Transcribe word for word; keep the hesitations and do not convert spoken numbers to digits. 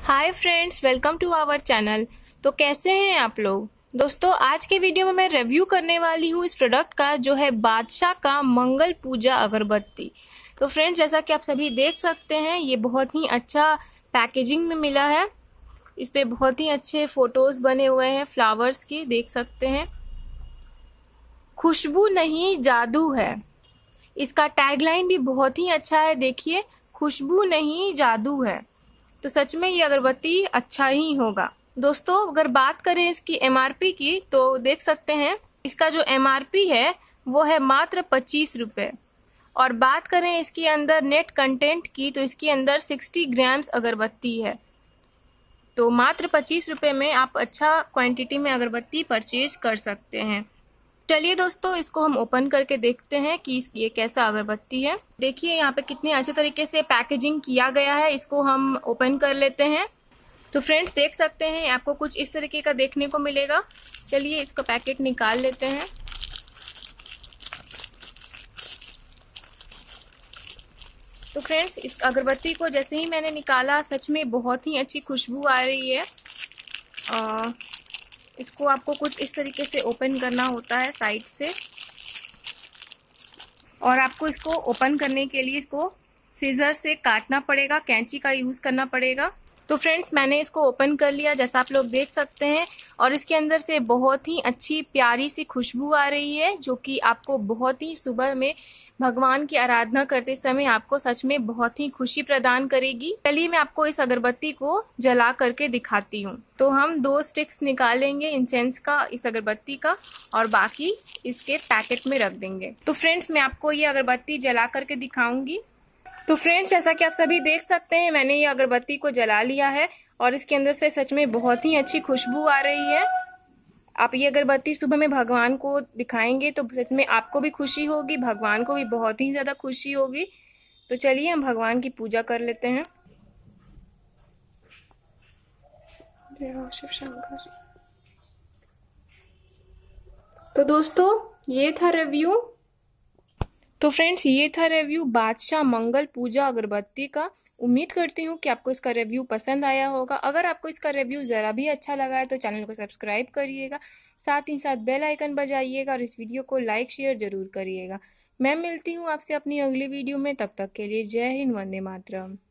Hi friends, welcome to our channel. तो कैसे हैं आप लोग दोस्तों। आज के वीडियो में मैं रिव्यू करने वाली हूँ इस प्रोडक्ट का, जो है बादशाह का मंगल पूजा अगरबत्ती। तो फ्रेंड्स, जैसा कि आप सभी देख सकते हैं, ये बहुत ही अच्छा पैकेजिंग में मिला है। इस पे बहुत ही अच्छे फोटोज बने हुए हैं फ्लावर्स की, देख सकते हैं। खुशबू नहीं जादू है, इसका टैगलाइन भी बहुत ही अच्छा है। देखिए, खुशबू नहीं जादू है। तो सच में ये अगरबत्ती अच्छा ही होगा। दोस्तों, अगर बात करें इसकी एमआरपी की, तो देख सकते हैं इसका जो एमआरपी है वो है मात्र पच्चीस रुपए। और बात करें इसके अंदर नेट कंटेंट की, तो इसके अंदर साठ ग्राम्स अगरबत्ती है। तो मात्र पच्चीस रुपए में आप अच्छा क्वांटिटी में अगरबत्ती परचेज कर सकते हैं। चलिए दोस्तों, इसको हम ओपन करके देखते हैं कि ये कैसा अगरबत्ती है। देखिए यहाँ पे कितने अच्छे तरीके से पैकेजिंग किया गया है। इसको हम ओपन कर लेते हैं। तो फ्रेंड्स, देख सकते हैं आपको कुछ इस तरीके का देखने को मिलेगा। चलिए इसको पैकेट निकाल लेते हैं। तो फ्रेंड्स, इस अगरबत्ती को जैसे ही मैंने निकाला, सच में बहुत ही अच्छी खुशबू आ रही है। आ, इसको आपको कुछ इस तरीके से ओपन करना होता है साइड से, और आपको इसको ओपन करने के लिए इसको सीजर से काटना पड़ेगा, कैंची का यूज करना पड़ेगा। तो फ्रेंड्स, मैंने इसको ओपन कर लिया, जैसा आप लोग देख सकते हैं। और इसके अंदर से बहुत ही अच्छी प्यारी सी खुशबू आ रही है, जो कि आपको बहुत ही सुबह में भगवान की आराधना करते समय आपको सच में बहुत ही खुशी प्रदान करेगी। चलिए मैं आपको इस अगरबत्ती को जला करके दिखाती हूँ। तो हम दो स्टिक्स निकालेंगे इंसेंस का, इस अगरबत्ती का, और बाकी इसके पैकेट में रख देंगे। तो फ्रेंड्स, मैं आपको ये अगरबत्ती जला करके दिखाऊंगी। तो फ्रेंड्स, जैसा कि आप सभी देख सकते हैं, मैंने ये अगरबत्ती को जला लिया है और इसके अंदर से सच में बहुत ही अच्छी खुशबू आ रही है। आप ये अगरबत्ती सुबह में भगवान को दिखाएंगे तो सच में आपको भी खुशी होगी, भगवान को भी बहुत ही ज्यादा खुशी होगी। तो चलिए हम भगवान की पूजा कर लेते हैं। जय शिव शंकर। तो दोस्तों, ये था रिव्यू। तो फ्रेंड्स, ये था रिव्यू बादशाह मंगल पूजा अगरबत्ती का। उम्मीद करती हूँ कि आपको इसका रिव्यू पसंद आया होगा। अगर आपको इसका रिव्यू ज़रा भी अच्छा लगा है तो चैनल को सब्सक्राइब करिएगा, साथ ही साथ बेल आइकन बजाइएगा और इस वीडियो को लाइक शेयर जरूर करिएगा। मैं मिलती हूँ आपसे अपनी अगली वीडियो में। तब तक के लिए जय हिंद, वंदे मातरम।